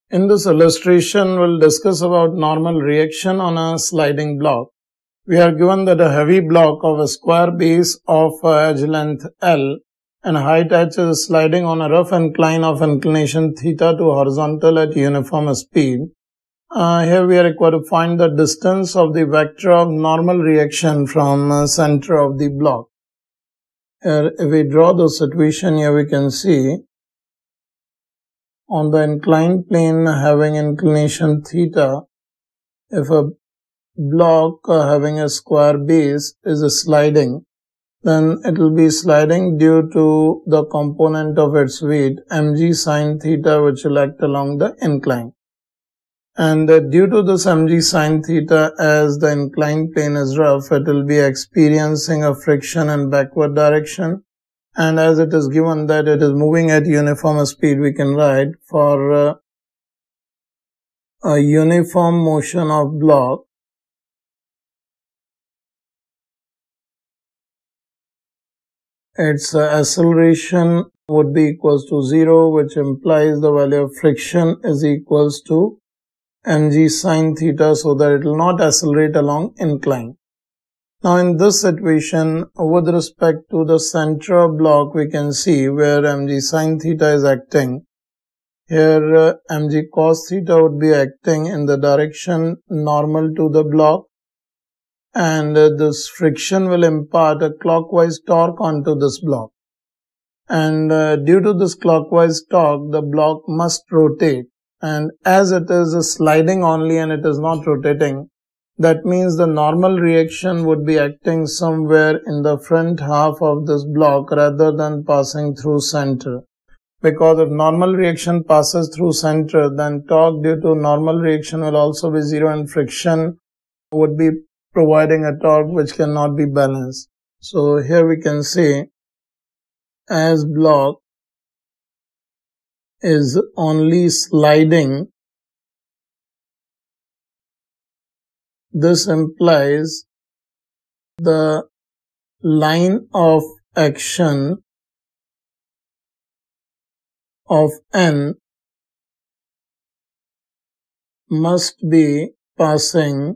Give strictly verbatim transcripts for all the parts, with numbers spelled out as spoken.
In this illustration, we'll discuss about normal reaction on a sliding block. We are given that a heavy block of a square base of edge length L and height h is sliding on a rough incline of inclination theta to horizontal at uniform speed. Uh, here we are required to find the distance of the vector of normal reaction from uh, center of the block. Here, if we draw the situation, here we can see on the inclined plane having inclination theta, if a block uh, having a square base is sliding, then it will be sliding due to the component of its weight mg sine theta, which will act along the incline. And uh, due to this mg sine theta, as the inclined plane is rough, it will be experiencing a friction in backward direction. And as it is given that it is moving at uniform speed, we can write for uh, a uniform motion of block, its uh, acceleration would be equals to zero, which implies the value of friction is equals to mg sine theta, so that it will not accelerate along incline. Now in this situation, with respect to the center of block, we can see where mg sine theta is acting. Here uh, mg cos theta would be acting in the direction normal to the block, and uh, this friction will impart a clockwise torque onto this block. And uh, due to this clockwise torque, the block must rotate. And as it is sliding only and it is not rotating, that means the normal reaction would be acting somewhere in the front half of this block rather than passing through center. Because if normal reaction passes through center, then torque due to normal reaction will also be zero and friction would be providing a torque which cannot be balanced. So here we can say as block is only sliding, this implies the line of action of N must be passing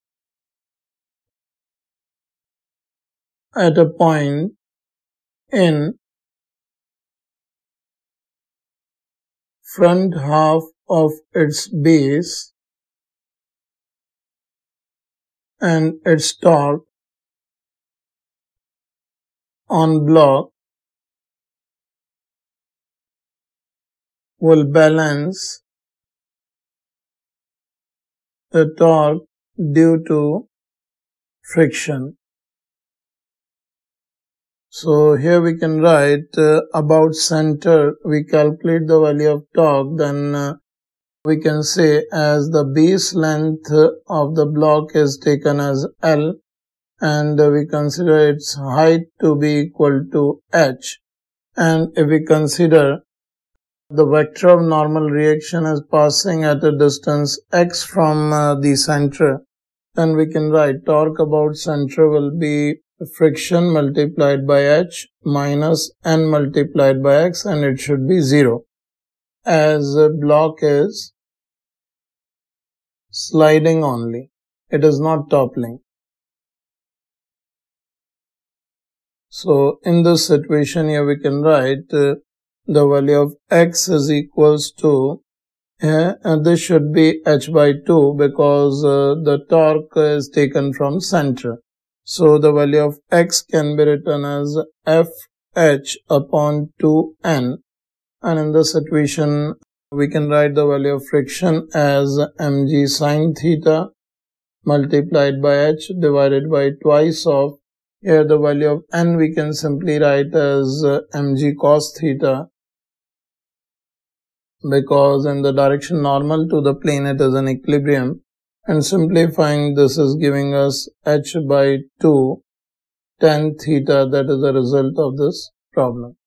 at a point in front half of its base, and its torque on block will balance the torque due to friction. So here we can write uh, about center, we calculate the value of torque, then uh, we can say as the base length of the block is taken as L, and uh, we consider its height to be equal to h. And if we consider the vector of normal reaction is passing at a distance x from uh, the center, then we can write torque about center will be friction multiplied by h minus n multiplied by x, and it should be zero as a block is sliding only, it is not toppling. So in this situation here we can write uh, the value of x is equals to uh, and this should be h by two, because uh, the torque is taken from center. So the value of x can be written as fh upon two n, and in this situation we can write the value of friction as mg sine theta multiplied by h divided by twice of, here the value of n we can simply write as mg cos theta, because in the direction normal to the plane it is an equilibrium. And simplifying, this is giving us h by two tan theta, that is the result of this problem.